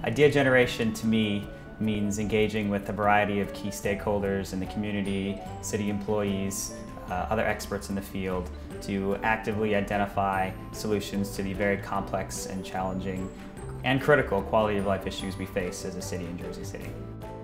Idea generation to me means engaging with a variety of key stakeholders in the community, city employees, other experts in the field to actively identify solutions to the very complex and challenging and critical quality of life issues we face as a city in Jersey City.